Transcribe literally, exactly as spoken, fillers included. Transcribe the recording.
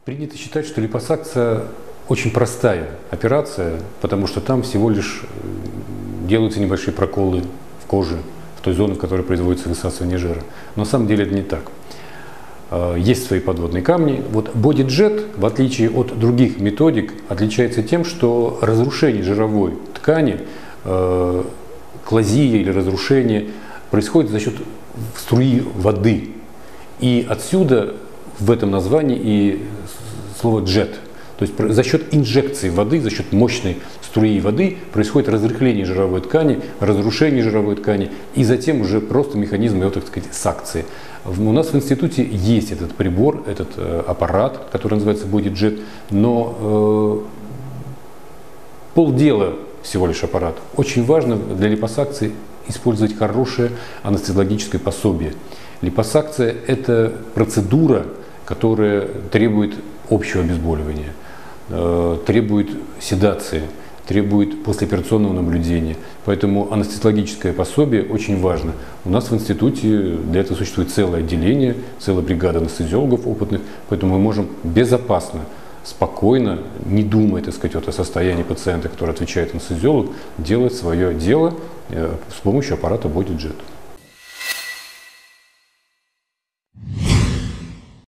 Принято считать, что липосакция очень простая операция, потому что там всего лишь делаются небольшие проколы в коже, в той зоне, в которой производится высасывание жира. Но на самом деле это не так. Есть свои подводные камни. Вот BodyJet, в отличие от других методик, отличается тем, что разрушение жировой ткани, клазия или разрушение, происходит за счет струи воды. И отсюда в этом названии и слово jet. То есть за счет инжекции воды, за счет мощной струи воды происходит разрыхление жировой ткани, разрушение жировой ткани и затем уже просто механизм его, так сказать, сакции. У нас в институте есть этот прибор, этот э, аппарат, который называется BodyJet, но э, полдела всего лишь аппарат. Очень важно для липосакции использовать хорошее анестезиологическое пособие. Липосакция – это процедура, которая требует общего обезболивания, э, требует седации, требует послеоперационного наблюдения. Поэтому анестезиологическое пособие очень важно. У нас в институте для этого существует целое отделение, целая бригада анестезиологов опытных, поэтому мы можем безопасно, спокойно, не думая, так сказать, вот о состоянии пациента, который отвечает анестезиолог, делать свое дело э, с помощью аппарата BodyJet.